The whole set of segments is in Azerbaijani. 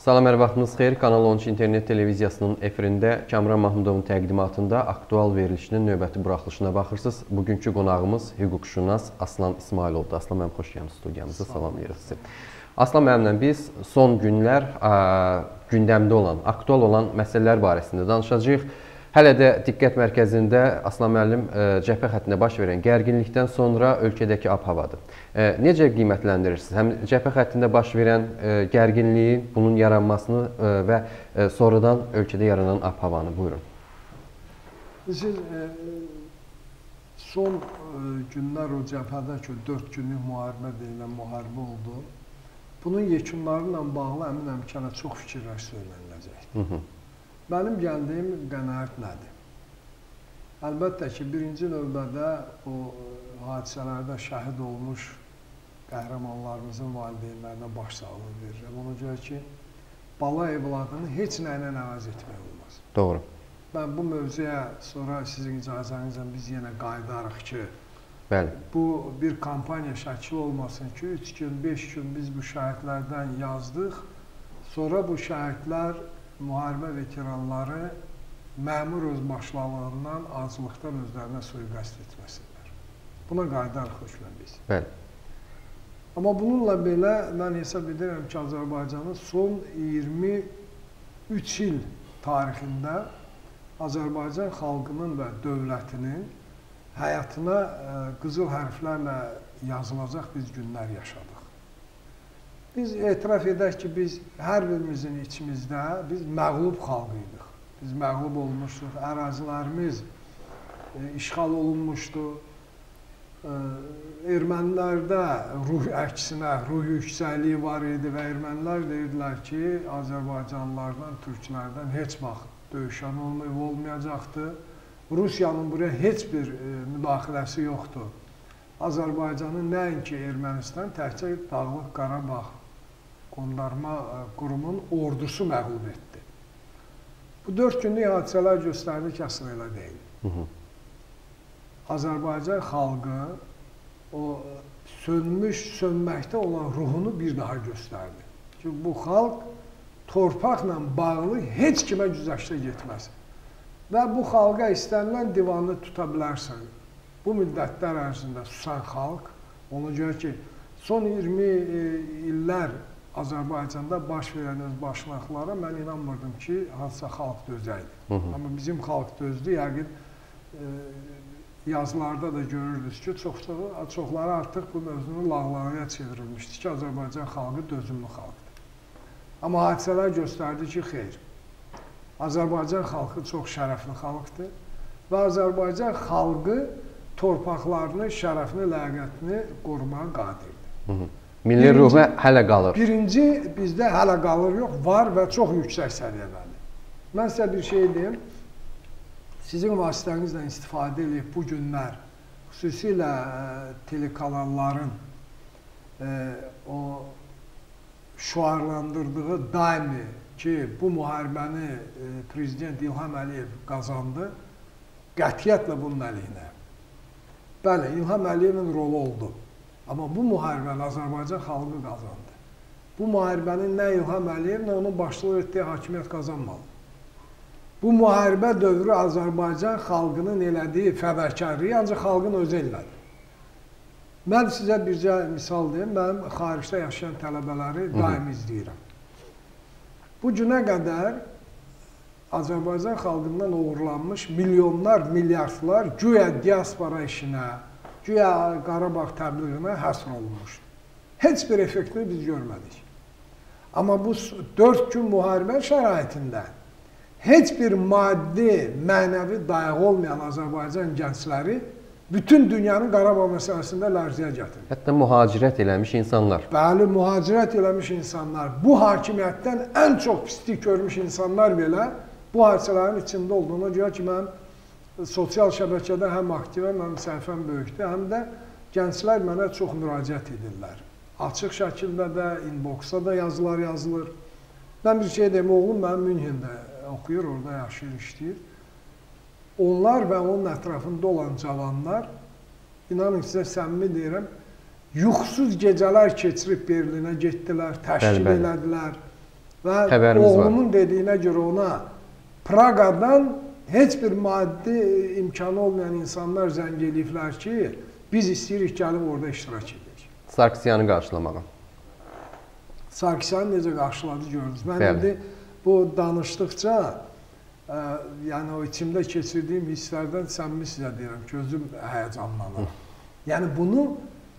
Salam, hər vaxtınız xeyir. Kanal 13 internet televiziyasının efirində Kamran Mahmudovun təqdimatında aktual verilişinin növbəti buraxılışına baxırsınız. Bugünkü qonağımız hüquqşünas Aslan İsmailovdur. Aslan mənim xoş gəlmisiniz studiyamıza. Salamlayırıq sizi. Aslan müəllimlə biz son günlər gündəmdə olan, aktual olan məsələlər barəsində danışacağıq. Hələ də diqqət mərkəzində Aslan müəllim cəbhə xəttində baş verən gərginlikdən sonra ölkədəki ab-havadır. Necə qiymətləndirirsiniz? Həm cəbhə xəttində baş verən gərginliyi, bunun yaranmasını və sonradan ölkədə yaranan ab-havanı buyurun. Siz son günlər o cəbhədə ki, 4 günlük müharibə deyilən müharibə oldu. Bunun yekunları ilə bağlı əminəm ki, çox fikirlər söyləniləcəkdir. Mənim gəldiyim qənaət nədir? Əlbəttə ki, birinci növbədə o hadisələrdə şəhid olmuş qəhrəmanlarımızın valideynlərinə başsağlığı verirəm. Ona görə ki, bala evladını heç nə ilə əvəz etmək olmaz. Doğru. Mən bu mövzuya sonra sizin icazənizlə biz yenə qayıdarıq ki, bəli, bu bir kampaniya şəkli olmasın ki, 3 gün, 5 gün biz bu şəhidlərdən yazdıq, sonra bu şəhidlər müharibə veteranları məmur özbaşınalığından, acılıqdan özlərinə sui-qəsd etməsinlər. Buna qayıdarıq hökmən biz. Bəli. Amma bununla belə mən hesab edirəm ki, Azərbaycanın son 23 il tarixində Azərbaycan xalqının və dövlətinin həyatına qızıl hərflərlə yazılacaq biz günlər yaşadıq. Biz etiraf edək ki, biz hər birimizin içimizdə biz məğlub xalq idik. Biz məğlub olmuşduq, ərazilərimiz işğal olunmuşdu. Ermənilərdə əksinə ruh yüksəkliyi var idi və ermənilər deyirdilər ki, Azərbaycanlılardan, türklərdən heç vaxt döyüşən olmayacaqdı. Rusiyanın buraya heç bir müdaxiləsi yoxdur. Azərbaycanın nəinki Ermənistan, təkcə Dağlıq Qarabağ Qondarma Qurumun ordusu məğlub etdi. Bu 4 günlük hadisələr göstərdi ki, əslində elə deyil. Azərbaycan xalqı o sönməkdə olan ruhunu bir daha göstərdi. Ki, bu xalq torpaqla bağlı heç kimə güzəştə getməz. Və bu xalqa istənilən divanını tuta bilərsən. Bu müddətlər ərzində susan xalq, ona görə ki, son 20 illər Azərbaycanda baş verən özbaşınaqlara mən inanmırdım ki, hansısa xalq dözəydi. Amma bizim xalq dözdü, yəqin yazılarda da görürdünüz ki, çoxları artıq bu mövzunu lağlağa çevrilmişdi ki, Azərbaycan xalqı dözümlü xalqdır. Amma hadisələr göstərdi ki, xeyr. Azərbaycan xalqı çox şərəfli xalqdır və Azərbaycan xalqı torpaqlarını, şərəfini, ləyaqətini qorumağa qadirdir. Milli ruhu hələ qalır. Birinci, bizdə hələ qalır yox, var və çox yüksək səviyyələrdir. Mən sizə bir şey deyim, sizin vasitənizlə istifadə edib bu günlər, xüsusilə telekanalların o şüarlandırdığı daimi ki, bu müharibəni Prezident İlham Əliyev qazandı, qətiyyətlə bunun əleyhinə. Bəli, İlham Əliyevin rolu oldu. Amma bu müharibəni Azərbaycan xalqı qazandı. Bu müharibənin nə İlham Əliyev, nə onun başçılıq etdiyi hakimiyyət qazanmadı. Bu müharibə dövrü Azərbaycan xalqının elədiyi fədakarlığı ancaq xalqın özü elədi. Mən sizə bircə misal deyim, mənim xaricdə yaşayan tələbələri daim izləyirəm. Bu günə qədər Azərbaycan xalqından uğurlanmış milyonlar, milyardlar güya diaspora işinə, güya Qarabağ təbliğinə həsr olunmuşdur. Heç bir effektini biz görmədik. Amma bu 4 gün müharibə şəraitində heç bir maddi, mənəvi dayağı olmayan Azərbaycan gəncləri bütün dünyanın Qarabağ məsələsində lərziyə gətirir. Hətta mühacirət eləmiş insanlar. Bəli, mühacirət eləmiş insanlar, bu hakimiyyətdən ən çox pislik görmüş insanlar belə bu hadisələrin içində olduğuna görə ki, mən sosial şəbəkədə həm aktivəm, həm səhifəm böyükdür, həm də gənclər mənə çox müraciət edirlər. Açıq şəkildə də, inboxda da yazılar yazılır. Mən bir şey deyim, oğlum mənim Münhendə oxuyur, orada yaşayır, işləyir. Onlar və onun ətrafında olan cavanlar, inanın sizə səmimi deyirəm, yuxusuz gecələr keçirib Berlinə getdilər, təşkil elədilər. Və oğlumun dediyinə görə ona Praqadan heç bir maddi imkanı olmayan insanlar zəng eləyiblər ki, biz istəyirik gəlib orada iştirak edək. Sarkisyanı qarşılamağa. Sarkisyanı necə qarşıladı gördünüz. Mən indi bu danışdıqca, yəni o içimdə keçirdiyim hisslərdən səmimi sizə deyirəm, gözüm həyəcanlanır. Yəni bunu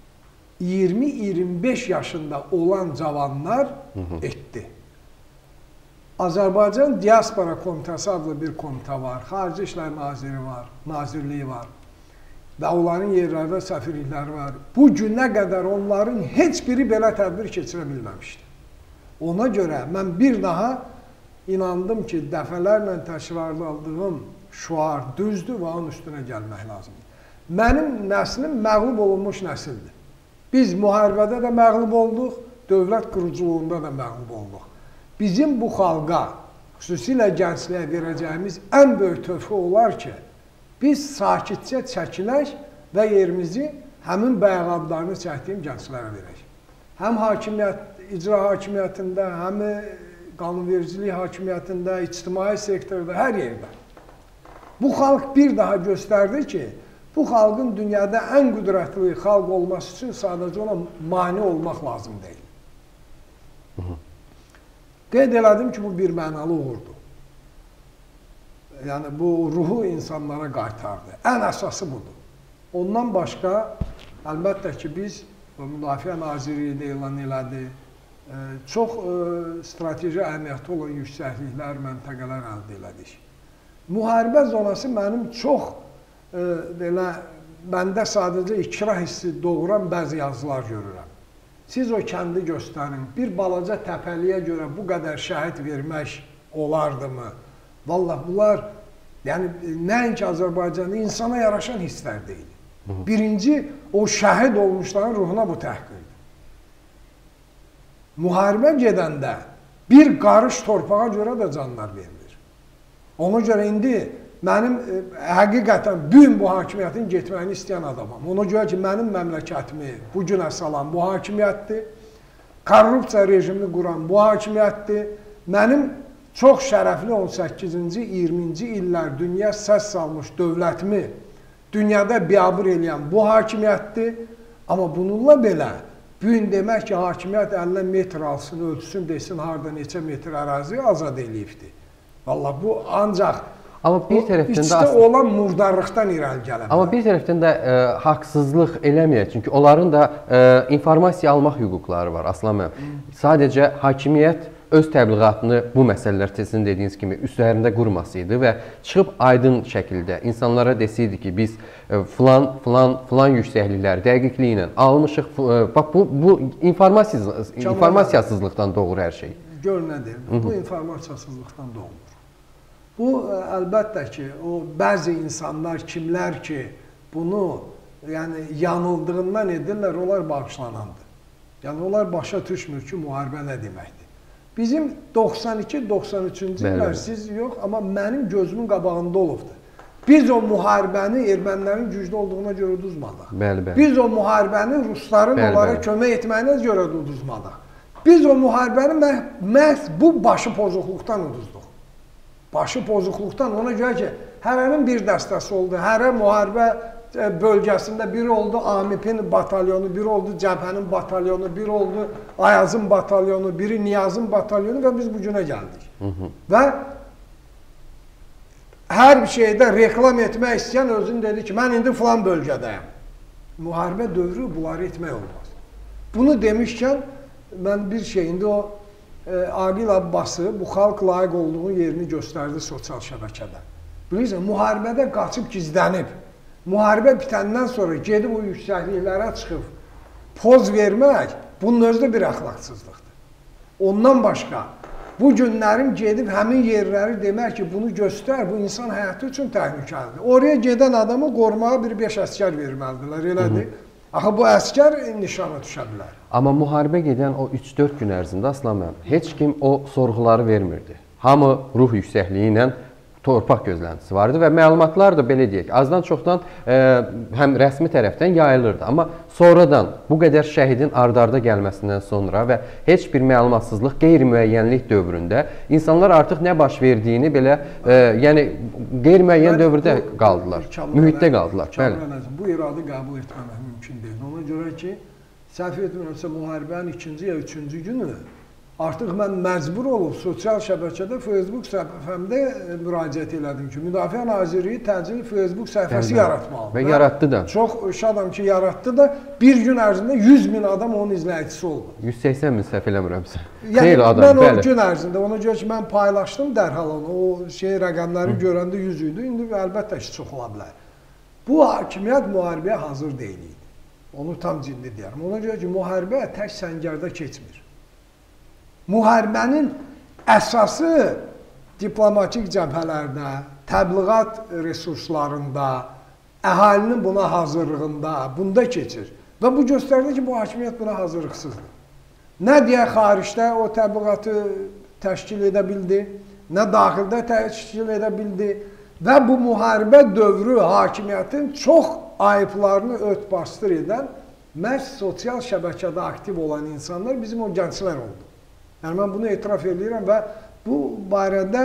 20-25 yaşında olan cavanlar etdi. Azərbaycan Diaspora Komitəsi adlı bir komitə var, Xarici İşlər Nazirliyi var və onların yerlərdə səfirlikləri var. Bu günə qədər onların heç biri belə tədbir keçirə bilməmişdi. Ona görə mən bir daha inandım ki, dəfələrlə təkrarladığım şüar düzdür və onun üstünə gəlmək lazımdır. Mənim nəslim məğlub olunmuş nəsildir. Biz müharibədə də məğlub olduq, dövlət quruculuğunda da məğlub olduq. Bizim bu xalqa, xüsusilə gəncliyə verəcəyimiz ən böyük töhfə olar ki, biz sakitcə çəkilək və yerimizi həmin bəyanatlarını çəkdiyim gənclərə verək. Həm icra hakimiyyətində, həm qanunvericilik hakimiyyətində, ictimai sektorda, hər yerdə. Bu xalq bir daha göstərdi ki, bu xalqın dünyada ən qüdrətli xalq olması üçün sadəcə ona mane olmaq lazım deyil. Qeyd elədim ki, bu bir mənalı uğurdur. Yəni, bu ruhu insanlara qaytardı. Ən əsası budur. Ondan başqa, əlbəttə ki, biz, Müdafiə Nazirliyi də elan elədi, çox strateji əhəmiyyəti olan yüksəkliklər, məntəqələr əldə elədik. Müharibə zonası mənim çox, belə, məndə sadəcə ikrah hissi doğuran bəzi yazılar görürəm. Siz o kəndi göstərin, bir balaca təpəliyə görə bu qədər şəhid vermək olardımı? Vallahi bunlar, yəni, nəinki Azərbaycanda insana yaraşan hisslər deyil. Birinci, o şəhid olmuşların ruhuna bu təhqirdir. Müharibə gedəndə bir qarış torpağa görə də canlar verilir. Ona görə indi mənim həqiqətən bugün bu hakimiyyətin getməyini istəyən adamam. Ona görə ki, mənim məmləkətimi bu günə salan bu hakimiyyətdir, korrupsiya rejimini quran bu hakimiyyətdir, mənim çox şərəfli 18-ci, 20-ci illər dünya səs salmış dövlətimi dünyada biabır eləyən bu hakimiyyətdir. Amma bununla belə, bugün demək ki, hakimiyyət əlinə metr alsın, ölçsün, desin, harada neçə metr ərazi azad eləyibdir. Vallahi bu ancaq Amma bir tərəfdən də içdə olan murdarlıqdan irəli gələ bilər. Amma bir tərəfdən də haqsızlıq eləməyək. Çünki onların da informasiya almaq hüquqları var, Aslan müəllim. Sadəcə hakimiyyət öz təbliğatını bu məsələlər sizin dediyiniz kimi üstlərində qurmasaydı və çıxıb aydın şəkildə insanlara desəydi ki, biz filan yüksəklikləri dəqiqliyi ilə almışıq. Bax, bu informasiyasızlıqdan doğur hər şey. Gör nə deyim, bu informasiyasızlıqdan doğmur. Bu, əlbəttə ki, o bəzi insanlar, kimlər ki, bunu yanıldığından edirlər, onlar bağışlanandır. Yəni, onlar başa düşmür ki, müharibə nə deməkdir. Bizim 92-93-cü illər siz yox, amma mənim gözümün qabağında olubdur. Biz o müharibəni ermənilərin güclü olduğuna görə uduzmadıq. Biz o müharibəni rusların onlara kömək etməyinə görə uduzmadıq. Biz o müharibəni məhz bu başı pozuqluqdan uduzduq. Başı pozuqluqdan, ona görə ki, hərənin bir dəstəsi oldu, hərə müharibə bölgəsində biri oldu AMİP-in batalyonu, biri oldu Cəbhənin batalyonu, biri oldu Ayazın batalyonu, biri Niyazın batalyonu və biz bu günə gəldik. Və hər bir şeydə reklam etmək istəyən özünü dedi ki, mən indi filan bölgədəyəm. Müharibə dövrü bunları etmək olmaz. Bunu demişkən, mən bir şey, indi o Aqil Abbası bu xalq layiq olduğu yerini göstərdi sosial şəbəkədə. Bilirsən, müharibədə qaçıb gizlənib, müharibə bitəndən sonra gedib o yüksəkliklərə çıxıb poz vermək, bunun özü də bir əxlaqsızlıqdır. Ondan başqa, bu günlərin gedib həmin yerləri demək ki, bunu göstər, bu insan həyatı üçün təhlükəlidir. Oraya gedən adamı qorumağa bir 5 əskər verməlidirlər, elədir. Axı, bu əskər nişana düşə bilər. Amma müharibə gedən o 3-4 gün ərzində, Aslan müəllim, heç kim o sorğuları vermirdi. Hamı ruh yüksəkliyi ilə torpaq gözləntisi var idi və məlumatlar da belə deyək, azdan çoxdan həm rəsmi tərəfdən yayılırdı. Amma sonradan bu qədər şəhidin ard-arda gəlməsindən sonra və heç bir məlumatsızlıq, qeyri-müəyyənlik dövründə insanlar artıq nə baş verdiyini belə, yəni qeyri-müəyyən dövrdə qaldılar, mühitdə qaldılar. Bəli. Bu iradı qəbul etməmək mümkün deyil. Ona görə ki, səhv etmirəmsə müharibənin 2-ci ya 3-cü günü artıq mən məcbur olub sosial şəbəkədə Facebook səhifəmdə müraciət elədim ki, Müdafiə Nazirliyi təcili Facebook səhifəsi yaratmalıdır. Və yaratdı da. Çox şadam ki, yaratdı da. Bir gün ərzində 100.000 adam onun izləyicisi oldu. 180.000 səhv eləmirəmsə. Yəni, mən o gün ərzində, ona görə ki, mən paylaşdım dərhal onu, o rəqəmləri görəndə 100 idi, indi əlbəttə ki, çox ola bilər. Bu hakimiyyət müharibəyə hazır deyil idi. Onu tam ciddi deyərəm. Ona görə ki, müharibə tək səngərdə keçmir. Müharibənin əsası diplomatik cəbhələrdə, təbliğat resurslarında, əhalinin buna hazırlığında, bunda keçir. Və bu göstərir ki, bu hakimiyyət buna hazırlıqsızdır. Nə deyək, xaricdə o təbliğatı təşkil edə bildi, nə daxildə təşkil edə bildi və bu müharibə dövrü hakimiyyətin çox ayıblarını ört-bastır edən məhz sosial şəbəkədə aktiv olan insanlar bizim o gənclər oldu. Yəni, mən bunu etiraf edirəm və bu barədə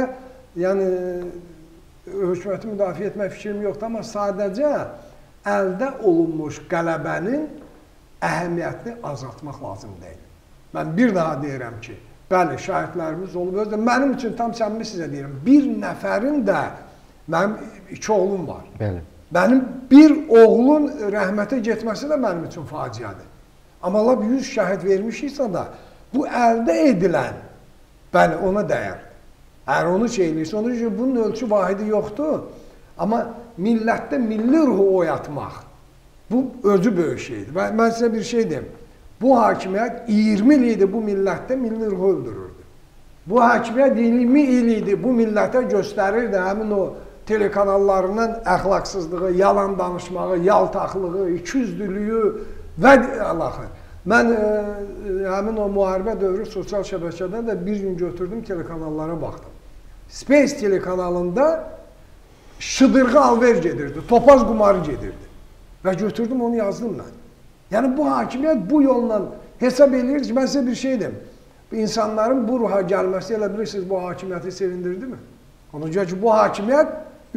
hökuməti müdafiə etmək fikrim yoxdur, amma sadəcə əldə olunmuş qələbənin əhəmiyyətini azaltmaq lazım deyil. Mən bir daha deyirəm ki, bəli, şəhidlərimiz olub, mənim üçün tam səmimi sizə deyirəm, bir nəfərin də, mənim 2 oğlum var. Bəli. Mənim bir oğlun rəhmətə getməsi də mənim üçün faciədir. Amma 100 şəhid vermişiksə da, bu əldə edilən, bəli, ona dəyər. Əgər onu eləyirsə, onun üçün bunun ölçü vahidi yoxdur. Amma millətdə milli ruhu oyatmaq, bu özü böyük şeydir. Mən sizə bir şey deyim, bu hakimiyyət 20 il idi bu millətdə milli ruhu öldürürdü. Bu hakimiyyət 20 il idi bu millətə göstərirdi həmin o telekanallarının əxlaqsızlığı, yalan danışmağı, yaltaqlığı, ikiyüzlülüyü və Allahı. Mən həmin o müharibə dövrü sosial şəbəkədən də bir gün götürdüm, telekanallara baxdım. Space telekanalında şıdırğı alver gedirdi, topaz qumarı gedirdi. Və götürdüm, onu yazdım mən. Yəni, bu hakimiyyət bu yolla hesab edir ki, mən sizə bir şey deyim. İnsanların bu ruha gəlməsi, elə bilirsiniz, bu hakimiyyəti sevindirdi mi? Ona görə ki, bu hakimiyyət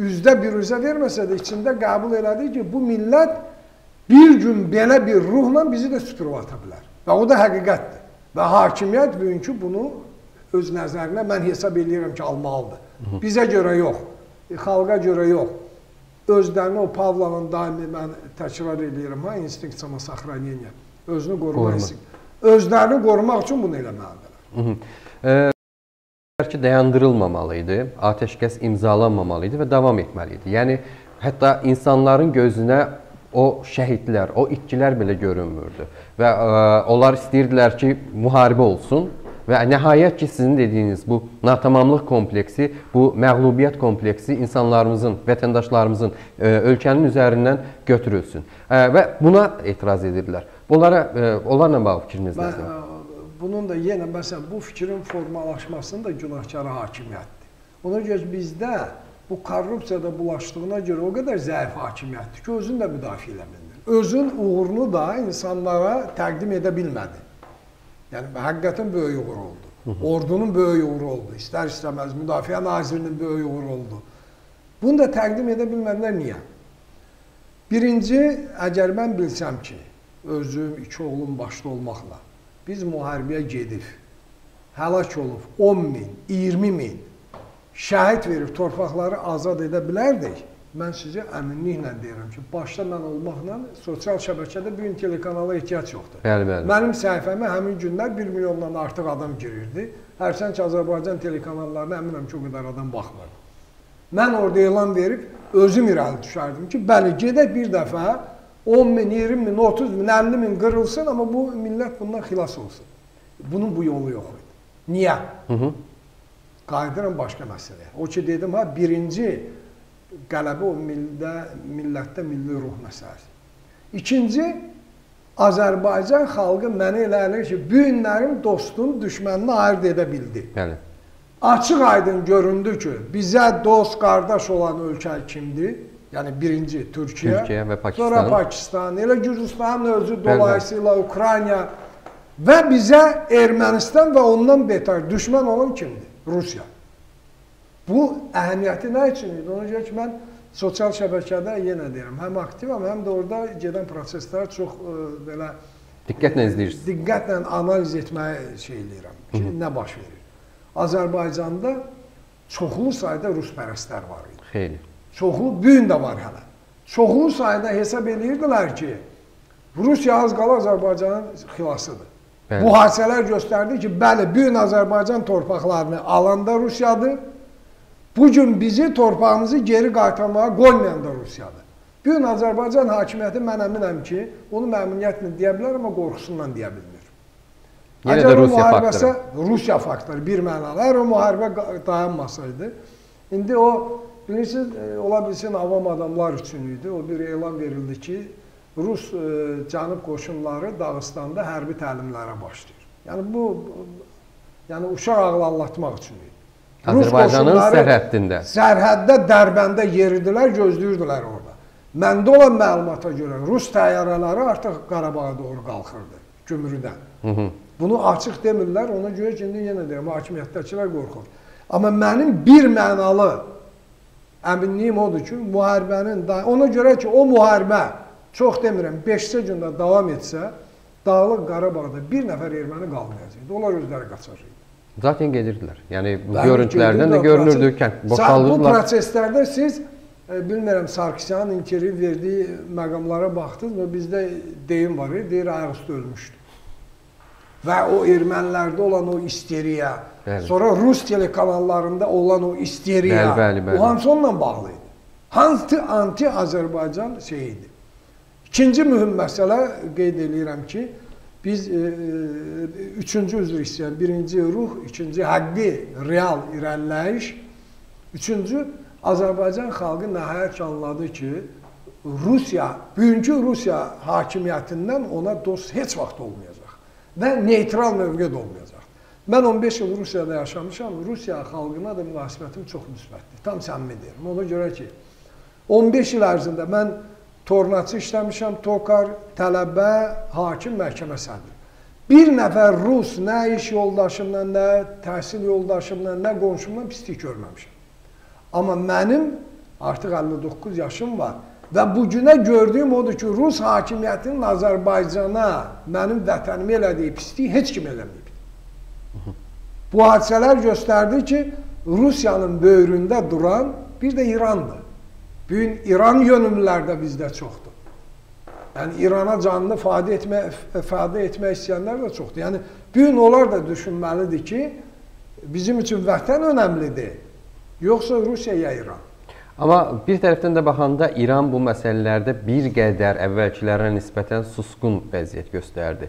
%1 verməsə də içində qəbul elədi ki, bu millət bir gün belə bir ruhla bizi də süpürüb ata bilər. Və o da həqiqətdir. Və hakimiyyət bugünkü bunu öz nəzərinə mən hesab edirəm ki, almalıdır. Bizə görə yox, xalqa görə yox. Özlərini o Pavlovun daimi mən təkrar edirəm, instinkt samosaxranения, özünü qorumaq istəyir. Özlərini qorumaq üçün bunu eləməlidirlər. Bəlkə dayandırılmamalıydı, atəşkəs imzalanmamalı idi və davam etməli idi. Yəni, hətta insanların gözünə o şəhidlər, o itkilər belə görünmürdü və onlar istəyirdilər ki, müharibə olsun və nəhayət ki, sizin dediyiniz bu natamamlıq kompleksi, bu məğlubiyyət kompleksi insanlarımızın, vətəndaşlarımızın ölkənin üzərindən götürülsün və buna etiraz edirdilər. Onlarla bağlı fikriniz nədir? Bunun da yenə, məsələn, bu fikrin formalaşmasının da günahkarı hakimiyyətdir. Ona görə bizdə bu korrupsiyada bulaşdığına görə o qədər zəif hakimiyyətdir ki, özünü də müdafiə edə bilmir. Özün uğurunu da insanlara təqdim edə bilmədi. Yəni, həqiqətən böyük uğur oldu. Ordunun böyük uğuru oldu. İstər-istəməz Müdafiə Nazirinin böyük uğuru oldu. Bunu da təqdim edə bilmədilər. Niyə? Birinci, əgər mən bilsəm ki, özüm, 2 oğlum başda olmaqla, biz müharibəyə gedib, həlak olub 10.000, 20.000 şəhid verib torpaqları azad edə bilərdik, mən sizə əminliklə deyirəm ki, başda mən olmaqla sosial şəbəkədə bir gün telekanala ehtiyac yoxdur. Mənim səhifəmə həmin günlər 1 milyondan artıq adam girirdi. Hərçənd ki, Azərbaycan telekanallarına əminəm ki, o qədər adam baxmırdı. Mən orada elan verib, özüm irəli düşərdim ki, bəli, gedək bir dəfə 10.000, 20.000, 30.000, 50.000 qırılsın, amma bu millət bundan xilas olsun. Bunun bu yolu yox idi. Niyə? Qayıdıram başqa məsələyə. O ki, dedim, birinci qələbə o millətdə milli ruh məsələsi. İkinci, Azərbaycan xalqı mənə elə əlir ki, bu günlərin dostunu, düşmənini ayırt edə bildi. açıq aydın göründü ki, bizə dost, qardaş olan ölkə kimdir? Yəni birinci Türkiyə və Pakistan. Sonra Pakistan, elə Gürcüstanın özü dolayısıyla Ukrayna və bizə Ermənistan və ondan betər düşmən olan kimdir? Rusiya. Bu əhəmiyyəti nə üçün idi? Ona görə ki, mən sosial şəbəkədə yenə deyirəm, həm aktivəm, həm də orada gedən prosesləri çox belə diqqətlə izləyirsiniz. Diqqətlə analiz etməyə şey eləyirəm ki, nə baş verir. Azərbaycanda çoxlu sayda ruspərəstlər var idi. Xeyli. Çoxlu, bu gün də var hələ. Çoxlu sayda hesab edirdilər ki, Rusiya az qala Azərbaycanın xilasıdır. Bəli. Bu hadisələr göstərdi ki, bəli, bu gün Azərbaycan torpaqlarını alan da Rusiyadır. Bugün bizi torpağımızı geri qaytarmağa qoymayan da Rusiyadır. Bu gün Azərbaycan hakimiyyəti mən əminəm ki, onu məmnuniyyətlə deyə bilər, amma qorxusundan deyə bilmir. Yenə də Rusiya faktoru. Rusiya faktoru bir mənalı. Əgər o müharibə dayanmasaydı, indi o, bilirsiniz, ola bilsin avam adamlar üçün idi. O bir elan verildi ki, Rus cənub qoşunları Dağıstanda hərbi təlimlərə başlayır. Yəni bu, yəni uşaq ağlallatmaq üçün idi. Azərbaycanın sərhəddində. Sərhəddə Dərbəndə yeridilər, gözləyirdilər orada. Məndə olan məlumata görə Rus təyyarələri artıq Qarabağa doğru qalxırdı, Gümrüdən. Bunu açıq demirlər, ona görə ki, indi yenə deyirəm, hakimiyyətdəkilər qorxur. Amma mənim bir mənalı əminliyim odur ki, müharibənin, ona görə ki, o müharibə, çox demirəm, 5-cə gündə davam etsə, Dağlıq Qarabağda bir nəfər erməni qalmayacaqdı, onlar özləri qaçacaqdı. Zaten gedirdilər. Yəni, bu görüntülərdən də görünürdü ki, boşalırdılar. Bu proseslərdə siz, bilmirəm, Sarkisyanın inkiri verdiyi məqamlara baxdınız mı, bizdə deyim var, deyir, ayaqüstü ölmüşdü. Və o ermənilərdə olan o isteriya, sonra Rus telekanallarında olan o isteriya, o hansı onunla bağlı idi? Hansı anti-Azərbaycan şeyiydi? İkinci mühüm məsələ qeyd edirəm ki, biz üçüncü üzr istəyən, birinci ruh, ikinci həqqi, real irəliləyiş, üçüncü Azərbaycan xalqı nəhayət anladı ki, Rusiya, bugünkü Rusiya hakimiyyətindən ona dost heç vaxt olmayacaq və neytral mövqedə olmayacaq. Mən 15 il Rusiyada yaşamışam, Rusiya xalqına da münasibətim çox müsbətdir, tam səmimi deyirəm. Ona görə ki, 15 il ərzində mən tornacı işləmişəm, tokar, tələbə, hakim, məhkəmə sədri. Bir nəfər Rus nə iş yoldaşımdan, nə təhsil yoldaşımdan, nə qonşumdan pislik görməmişəm. Amma mənim artıq 59 yaşım var və bugünə gördüyüm odur ki, Rus hakimiyyətinin Azərbaycana, mənim vətənimi elədiyi pisliyi heç kim eləməyib. Bu hadisələr göstərdi ki, Rusiyanın böyründə duran bir də İrandır. Bugün İran yönümlülər də bizdə çoxdur. Yəni İrana canını ifadə etmək istəyənlər də çoxdur. Yəni bugün onlar da düşünməlidir ki, bizim üçün vətən önəmlidir, yoxsa Rusiya ya İran. Amma bir tərəfdən də baxanda İran bu məsələlərdə bir qədər əvvəlkilərə nisbətən susqun vəziyyət göstərdi.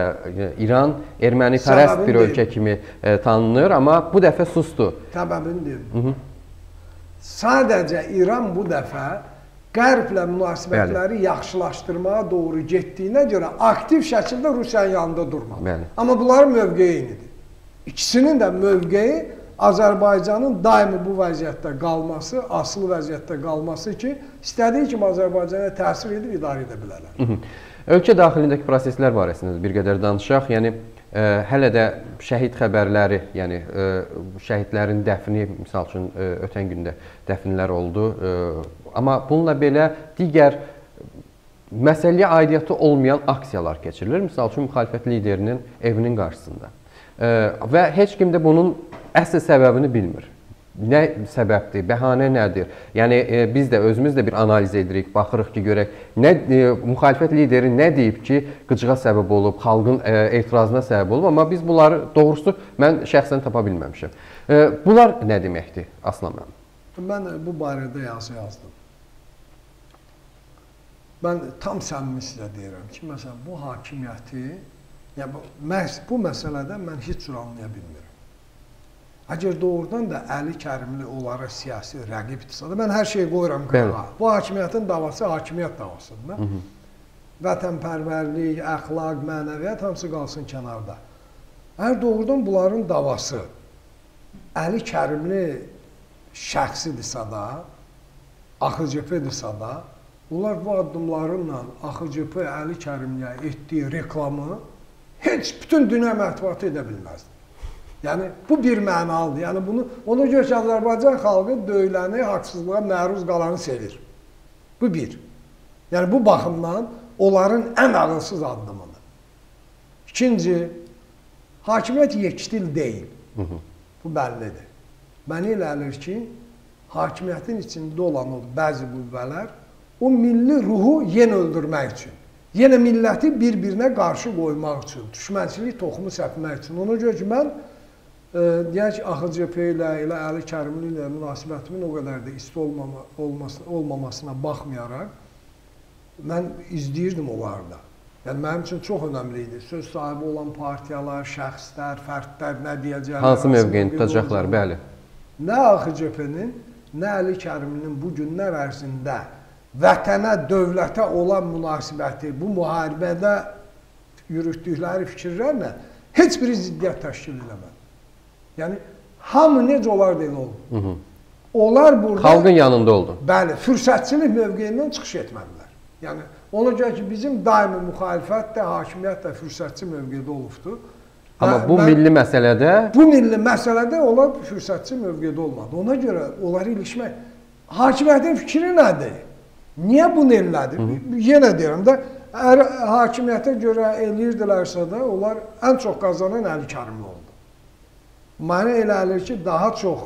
İran ermənipərəst bir ölkə kimi tanınır, amma bu dəfə susdu. Səbəbini deyim. Sadəcə İran bu dəfə Qərblə münasibətləri yaxşılaşdırmağa doğru getdiyinə görə aktiv şəkildə Rusiyanın yanında durmalı. Amma bunların mövqeyi eynidir. İkisinin də mövqeyi Azərbaycanın daimi bu vəziyyətdə qalması, asılı vəziyyətdə qalması ki, istədiyi kimi Azərbaycana təsir edib idarə edə bilərlər. Ölkə daxilindəki proseslər barəsində bir qədər danışaq. Yəni, hələ də şəhid xəbərləri, yəni şəhidlərin dəfni, misal üçün, ötən gündə dəfinlər oldu. Amma bununla belə digər məsələyə aidiyyatı olmayan aksiyalar keçirilir. Misal üçün, müxalifət liderinin evinin qarşısında. Və heç kim də bunun əsl səbəbini bilmir. Nə səbəbdir, bəhanə nədir? Yəni, biz də özümüz də bir analiz edirik, baxırıq ki, görək, müxalifət lideri nə deyib ki, qıcığa səbəb olub, xalqın etirazına səbəb olub, amma biz bunları doğrusu mən şəxsən tapa bilməmişəm. Bunlar nə deməkdir, Aslan mənim? Mən bu barədə yazı yazdım. Mən tam səmimi sizə deyirəm ki, məsələn, bu hakimiyyəti, bu məsələdə mən heç cür anlaya bilmirəm. Əgər doğrudan da Əli Kərimli onlara siyasi rəqibdirsə, mən hər şeyi qoyuram qırağa. Bu hakimiyyətin davası hakimiyyət davasıdır. Vətənpərvərlik, əxlaq, mənəviyyat hamısı qalsın kənarda. Əgər doğrudan bunların davası Əli Kərimli şəxsidirsə da, AXCP-dirsə da, onlar bu addımlarınla AXCP Əli Kərimliyə etdiyi reklamı heç bütün dünya mətbuatı edə bilməzdi. Yəni, bu bir mənalıdır. Yəni, ona görə ki, Azərbaycan xalqı döyüləni, haqsızlığa məruz qalanı sevir. Bu bir. Yəni, bu baxımdan onların ən ağılsız addımıdır. İkinci, hakimiyyət yekdil deyil. Bu bəllidir. Mənə elə gəlir ki, hakimiyyətin içində olan o bəzi qüvvələr o milli ruhu yenə öldürmək üçün, yenə milləti bir-birinə qarşı qoymaq üçün, düşmənçilik toxumu səpmək üçün. Ona görə ki, mən deyək ki, AXCP ilə, Əli Kərimli ilə münasibətimin o qədər də isti olmamasına baxmayaraq, mən izləyirdim onlarda. Yəni, mənim üçün çox önəmli idi. Söz sahibi olan partiyalar, şəxslər, fərdlər nə deyəcəklər? Hansı mövqeyini tutacaqlar, bəli. Nə AXCP-nin, nə Əli Kərimlinin bu günlər ərzində vətənə, dövlətə olan münasibəti, bu müharibədə yürütdükləri fikirlərlə heç biri ziddiyyət təşkil eləmədi. Yəni, hamı necə olar deyil oldu. Onlar burada... Xalqın yanında oldu. Bəli, fürsətçilik mövqeyindən çıxış etmədilər. Yəni, ona görə ki, bizim daimi müxalifət də, hakimiyyət də fürsətçi mövqedə olubdur. Amma bu milli məsələdə... Bu milli məsələdə onlar fürsətçi mövqedə olmadı. Ona görə onları ilişmək... Hakimiyyətin fikri nədir? Niyə bunu elədi? Yenə deyirəm də, əgər hakimiyyətə görə eləyirdilərsə də, onlar ən çox qazanan Əli Kərimli oldu. Mənə elə gəlir ki, daha çox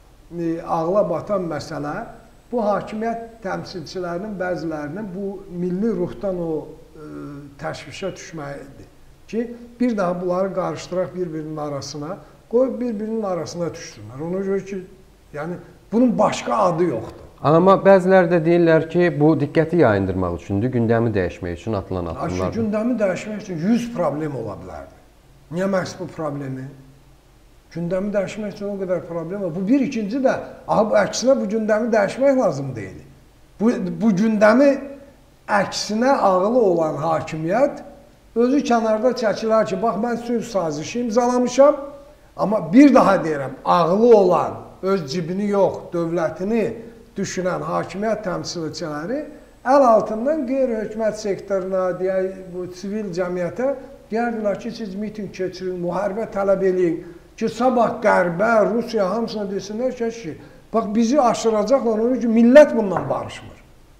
ağla batan məsələ bu hakimiyyət təmsilçilərinin bəzilərinin bu milli ruhdan o təşvişə düşməyidir ki, bir daha bunları qarışdıraq bir-birinin arasına, qoyub bir-birinin arasına düşsünlər. Ona görə ki, yəni bunun başqa adı yoxdur. Amma bəzilər də deyirlər ki, bu diqqəti yayındırmaq üçündür, gündəmi dəyişmək üçün atılan addımlardır. Gündəmi dəyişmək üçün 100 problem ola bilərdi. Niyə məhz bu problemi? Gündəmi dəyişmək üçün o qədər problem var. Bu bir, ikinci də, əksinə bu gündəmi dəyişmək lazım deyil. Bu gündəmi əksinə ağılı olan hakimiyyət özü kənarda çəkilər ki, bax, mən sülh sazişi imzalamışam, amma bir daha deyirəm, ağılı olan, öz cibini yox, dövlətini düşünən hakimiyyət təmsilçiləri əl altından qeyri-hökumət sektoruna, deyək, bu sivil cəmiyyətə deyərdilər ki, siz miting keçirin, müharibə tələb eləyin ki, sabah Qərbə, Rusiya hamısına desinlər ki, bax, bizi aşıracaqlar, onun ki, millət bundan barışmır.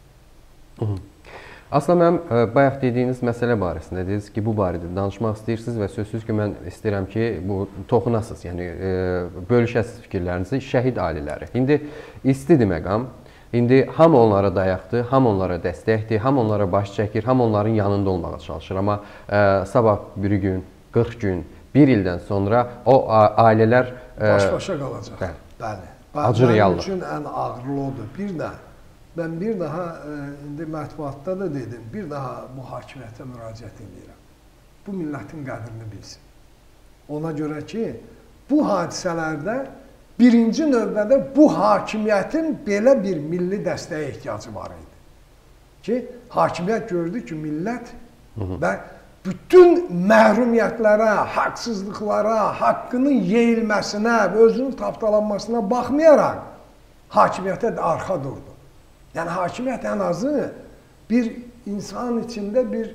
Aslında mənim bayaq dediyiniz məsələ barəsində dediniz ki, bu barədə danışmaq istəyirsiniz və sözsüz ki, mən istəyirəm ki, bu toxunasınız, yəni bölüşəsiz fikirlərinizi, şəhid ailələri. İndi istidir məqam, indi hamı onlara dayaqdır, hamı onlara dəstəkdir, hamı onlara baş çəkir, hamı onların yanında olmağa çalışır. Amma sabah bir gün, 40 gün, bir ildən sonra o ailələr... Baş-başa qalacaq. Bəli. Acı reallıq. Mənim üçün ən ağırlı odur. Mən bir daha, indi mətbuatda da dedim, bir daha bu hakimiyyətə müraciət edirəm. Bu millətin qədrini bilsin. Ona görə ki, bu hadisələrdə birinci növbədə bu hakimiyyətin belə bir milli dəstəyə ehtiyacı var idi. Ki, hakimiyyət gördü ki, millət və bütün məhrumiyyətlərə, haqsızlıqlara, haqqının yeyilməsinə və özünün tapdalanmasına baxmayaraq hakimiyyətə arxa durdu. Yəni, hakimiyyət ən azı bir insan içində bir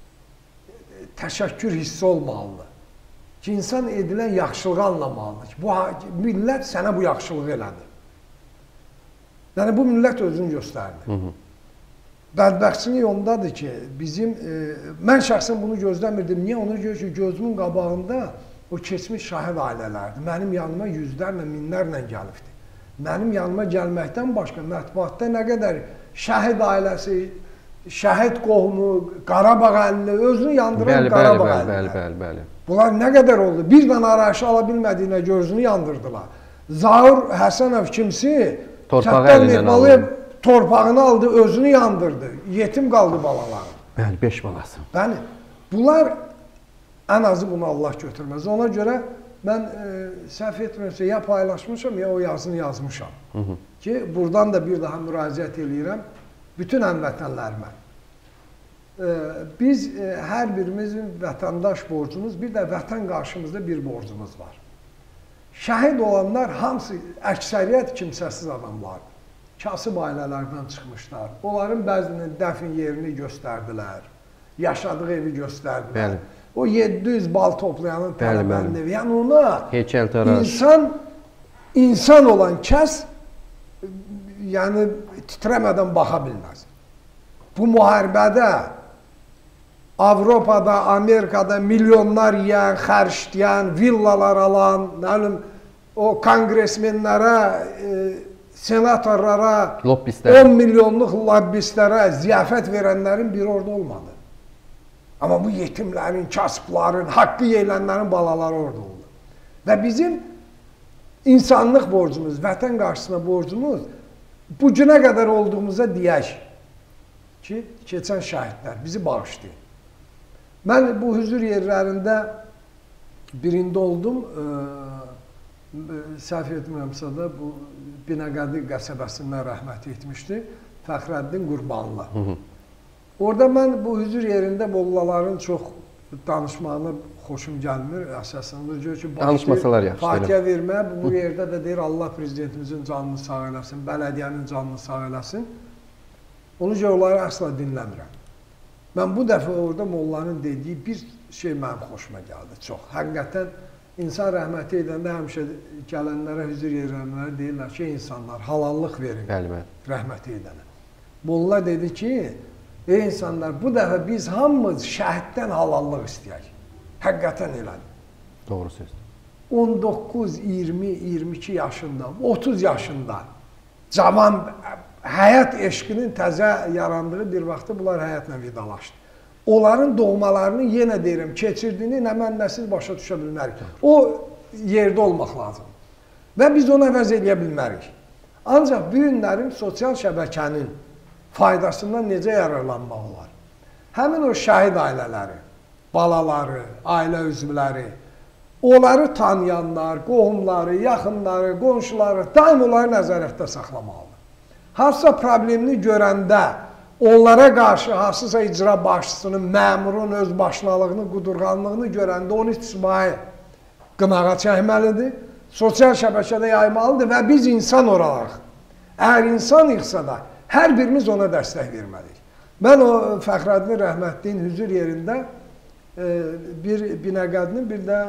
təşəkkür hissi olmalıdır. Ki, insan edilən yaxşılığı anlamalıdır ki, bu millət sənə bu yaxşılığı elədi. Yəni, bu millət özünü göstərdi. Bədbəxtçilik ondadır ki, mən şəxsən bunu gözləmirdim. Niyə? Ona görə ki, gözümün qabağında o keçmiş şəhid ailələrdir. Mənim yanıma yüzlərlə, minlərlə gəlibdir. Mənim yanıma gəlməkdən başqa mətbuatda nə qədər şəhid ailəsi, şəhid qohumu, Qarabağ əlini, özünü yandıran Qarabağ əlini. Bəli. Bunlar nə qədər oldu? Bir dənə arayışı ala bilmədiyinə gözünü yandırdılar. Zahir Həsənov kimsi, Çətdən Mehmalıyev torpağını aldı, özünü yandırdı. Yetim qaldı balaları. Bəli, 5 balası. Bəli. Bunlar ən azı bunu Allah götürməz. Ona görə mən səhv etmirəmsə, ya paylaşmışam, ya o yazını yazmışam. Ki, buradan da bir daha müraciət edirəm bütün həmvətənlərimə. Biz hər birimizin vətəndaş borcumuz, bir də vətən qarşımızda bir borcumuz var. şəhid olanlar hamısı əksəriyyət kimsəsiz adamlardır. Kasıb ailələrdən çıxmışlar. Onların bəzinin dəfn yerini göstərdilər. Yaşadığı evi göstərdilər. Bəli. O 700 bal toplayanın tələbənin evi. Yəni ona insan olan kəs yəni titrəmədən baxa bilməz. Bu müharibədə Avropada, Amerikada milyonlar yiyən, xərcləyən, villalar alan, o kongresmenlərə, senatorlara, 10 milyonluq lobbistlərə ziyafət verənlərin biri orada olmadı. Amma bu yetimlərin, kasıbların, haqqı yeyilənlərin balaları orada oldu. Və bizim insanlıq borcumuz, vətən qarşısına borcumuz bu günə qədər olduğumuza deyək ki, keçən şəhidlər bizi bağışlayın. Mən bu hüzur yerlərində birində oldum, səhv etmirəmsə də bu Binəqədi qəsəbəsindən rəhmət etmişdi, Fəxrəddin Qurbanlı. Orada mən bu hüzur yerində mollaların çox danışmağına xoşum gəlmir, əsasında. Danışmasalar yaxşı. Fatihə vermə, bu yerdə də deyir Allah prezidentimizin canını sağ eləsin, bələdiyyənin canını sağ eləsin. Onu görə onları əsla dinləmirəm. Mən bu dəfə orada mollanın dediyi bir şey mənim xoşuma gəldi, çox. Həqiqətən, insan rəhməti edəndə həmişə gələnlərə, hüzur yerlərə deyirlər ki, insanlar halallıq verin rəhməti edənə. Molla dedi ki, ey insanlar, bu dəfə biz hamımız şəhiddən halallıq istəyək. Həqiqətən elədir. Doğru söz. 19, 20, 22 yaşında, 30 yaşında cavan həyat eşqinin təzə yarandığı bir vaxtda bunlar həyatla vidalaşdı. Onların doğmalarını yenə deyirəm, keçirdiyini nə mən nə siz başa düşə bilmərik. O yerdə olmaq lazımdır. Və biz ona əvəz eləyə bilmərik. Ancaq bu günlərin sosial şəbəkənin faydasından necə yararlanmaq olar? Həmin o şəhid ailələri, balaları, ailə üzvləri, onları tanıyanlar, qohumları, yaxınları, qonşuları daim onları nəzarətdə saxlamalıdır. Hansısa problemini görəndə, onlara qarşı hansısa icra başçısının, məmurun öz başınalığını, qudurğanlığını görəndə onu istismai qınağa çəkməlidir, sosial şəbəkədə yaymalıdır və biz insan olaraq, əgər insanıqsa da hər birimiz ona dəstək verməliyik. Mən o Fəxrəddin rəhmətliyin hüzur yerində bir Binəqədinin, bir də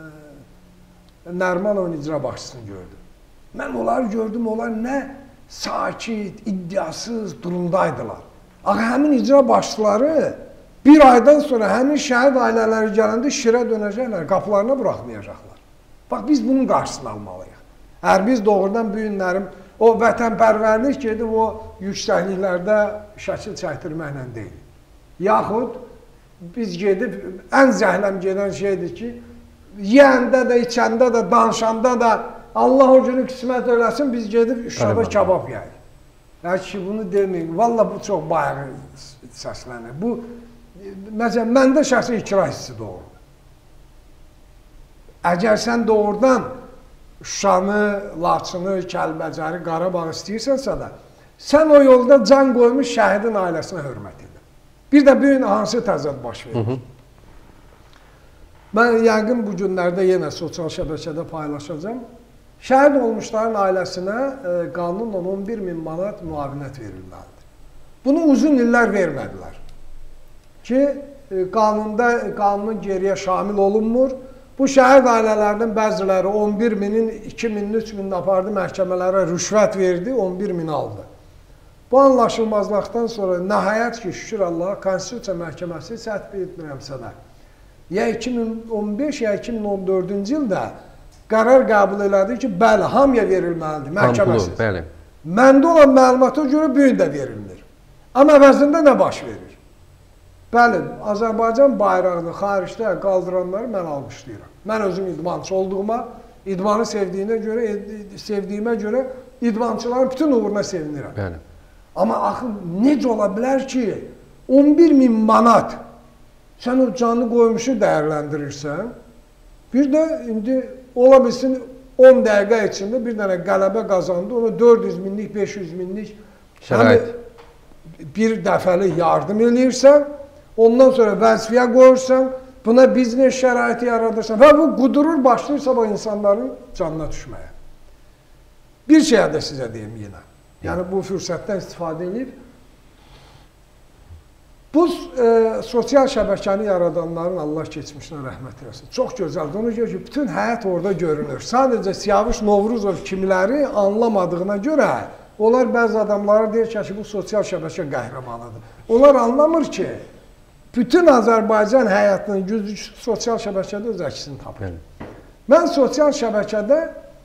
Nərmanovun icra başçısını gördüm. Mən onları gördüm, onlar nə sakit, iddiasız durumdaydılar. Axı həmin icra başçıları bir aydan sonra həmin şəhid ailələri gələndə şirə dönəcəklər, qapılarına buraxmayacaqlar. Bax, biz bunun qarşısını almalıyıq. Əgər biz doğrudan bu günlərim, o vətənpərvərlik gedib o yüksəkliklərdə şəkil çəkdirməklə deyil. Yaxud biz gedib, ən zəhləm gedən şeydir ki, yiyəndə də, içəndə də, danışanda da Allah o günü qismət eləsin, biz gedib Şuşada kabab yəyik. Yəni ki, bunu deməyin. Valla bu çox bayağı səslənir. Bu, məsələn, məndə şəxsi ikra hissi doğru. Əgər sən doğrudan Şuşanı, Laçını, Kəlbəcəri, Qarabağ istəyirsənsə də, sən o yolda can qoymuş şəhidin ailəsinə hörmət edin. Bir də bir gün hansı təzad baş verir? Mən yəqin bu günlərdə yenə sosial şəbəkədə paylaşacağam. Şəhid olmuşların ailəsinə qanunla 11.000 manat müavinət verilməlidir. Bunu uzun illər vermədilər ki, qanunun geriyə şamil olunmur. Bu şəhid ailələrinin bəziləri 11.000-in, 2.000-in, 3.000-in apardı məhkəmələrə rüşvət verdi, 11.000 aldı. Bu anlaşılmazlıqdan sonra nəhayət ki, şükür Allaha, Konstitusiya Məhkəməsi səhv etmirəmsə də, ya 2015, ya 2014-cü ildə qərar qəbul elədi ki, bəli, hamıya verilməlidir, məhkəməsiz. Məndə olan məlumata görə bu gün də verilir. Amma əvəzində nə baş verir? Bəli, Azərbaycan bayrağını xaricdə qaldıranları mən almışlayıram. Mən özüm idmançı olduğuma, idmanı sevdiyimə görə idmançıların bütün uğruna sevinirəm. Amma axı necə ola bilər ki, 11.000 manat sən o canlı qoymuşu dəyərləndirirsən, bir də indi ola bilsin 10 dəqiqə içində bir dənə qələbə qazandı, ona 400 minlik, 500 minlik bir dəfəli yardım eləyirsən, ondan sonra vəzifəyə qoyursan, buna biznes şəraiti yaradırsan və bu qudurur, başlayırsa bu insanların canına düşməyə. Bir şeyə də sizə deyim yenə. Yəni bu fürsətdən istifadə edib, bu sosial şəbəkəni yaradanların Allah keçmişinə rəhmət eləsin. Çox gözəldir. Ona görə ki, bütün həyat orada görünür. Sadəcə Siyavuş Novruzov kimiləri anlamadığına görə onlar bəzi adamlara deyir ki, bu sosial şəbəkə qəhrəmanıdır. Onlar anlamır ki, bütün Azərbaycan həyatının gücü sosial şəbəkədə öz əksini tapır. Mən sosial şəbəkədə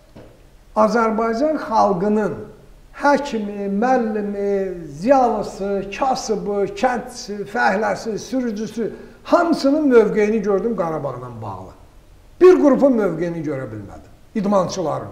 Azərbaycan xalqının həkimi, müəllimi, ziyalısı, kasıbı, kəndçisi, fəhləsi, sürücüsü hamısının mövqeyini gördüm Qarabağla bağlı. Bir qrupun mövqeyini görə bilmədim. İdmançıların.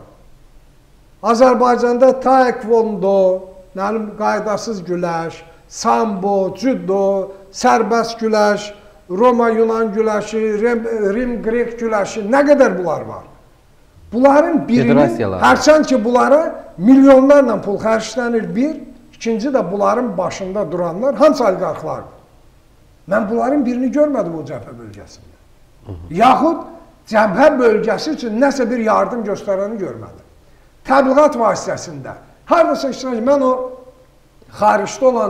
Azərbaycanda taekvondo, qaydasız güləş, sambo, judo, sərbəst güləş, Roma-Yunan güləşi, Rim-Qrek güləşi, nə qədər bunlar var? Bunların birinin, hərçənd ki bunlara milyonlarla pul xərclənir bir, ikinci də bunların başında duranlar hamısı oliqarxlardır. Mən bunların birini görmədim o cəbhə bölgəsində. Yaxud cəbhə bölgəsi üçün nəsə bir yardım göstərəni görmədim. Təbliğat vasitəsində. Haradasa iştirak, mən o xaricdə olan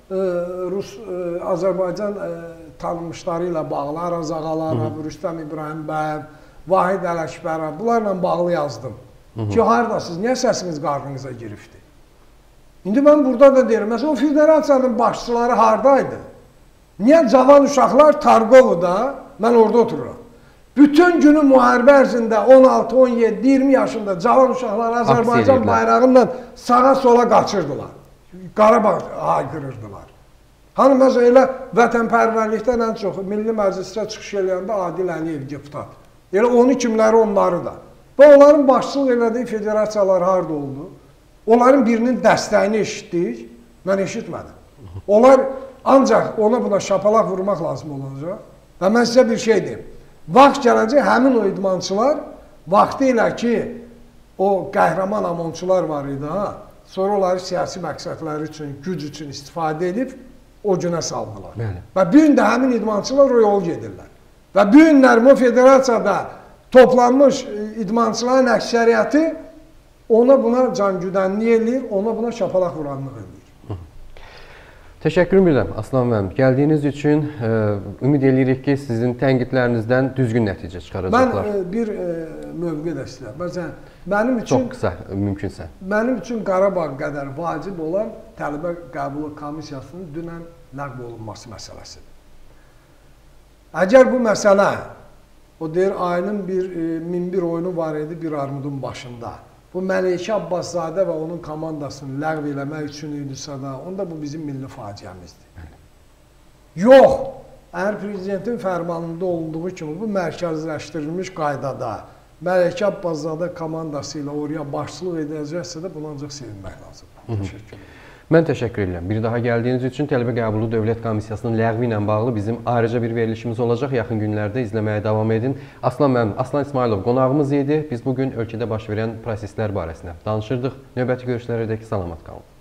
Rus, Azərbaycan tanınmışları ilə bağlı, Araz Ağalarov, Rüstəm İbrahimbəyev, Vahid Ələkbərov, bunlarla bağlı yazdım. Ki, haradasınız, niyə səsiniz qarnınıza giribdir? İndi mən burada da deyirəm, məsələn, o federasiyanın başçıları haradaydı? Niyə cavan uşaqlar Targovuda, mən orada otururam. Bütün günü müharibə ərzində 16, 17, 20 yaşında cavan uşaqlar Azərbaycan bayrağından sağa sola qaçırdılar. Qarabağ haykırırdılar. Hani məsələn, elə vətənpərvərlikdən ən çox Milli Məclisdə çıxış eləyəndə Adil Əliyev deputat. Elə onu kimləri, onları da. Və onların başçılıq elədiyi federasiyalar harada oldu? Onların birinin dəstəyini eşitdik, mən eşitmədim. Onlar ancaq ona buna şapalaq vurmaq lazım olacaq. Və mən sizə bir şey deyim. Vaxt gələcək, həmin o idmançılar, vaxtı ilə ki, o qəhrəman amonçular var idi, sonra onları siyasi məqsədləri üçün, güc üçün istifadə edib, o günə saldılar. Və bir gün də həmin idmançılar o yol gedirlər. Və bu günlər o federasiyada toplanmış idmançıların əksəriyyəti ona buna can-güdənlik eləyir, ona buna şapalaq vuranlıq eləyir. Təşəkkür edirəm Aslan müəllim. Gəldiyiniz üçün ümid edirik ki, sizin tənqidlərinizdən düzgün nəticə çıxaracaqlar. Mən bir mövqe də istəyirəm. Məsələn, mənim üçün... Çox qısa, mümkünsə. Mənim üçün Qarabağ qədər vacib olan tələbə qəbulu komissiyasının dünən ləğv olunması məsələsidir. Əgər bu məsələ, o deyir, ayının 1001 oyunu var idi bir armudun başında. Bu Məleykə Abbaszadə və onun komandasını ləğv eləmək üçün idisə da, onda bu bizim milli faciəmizdir. Yox, əgər prezidentin fərmanında olduğu kimi bu mərkəzləşdirilmiş qaydada Məleykə Abbaszadə komandası ilə oraya başçılıq edəcəksə də bunu ancaq sevinmək lazımdır. Təşəkkür ederim. Mən təşəkkür edirəm. Bir daha gəldiyiniz üçün Tələbə Qəbulu Dövlət Komissiyasının ləğvi ilə bağlı bizim ayrıca bir verilişimiz olacaq. Yaxın günlərdə izləməyə davam edin. Aslan İsmailov qonağımız idi. Biz bugün ölkədə baş verən proseslər barəsində danışırdıq. Növbəti görüşlərə dək salamat qalın.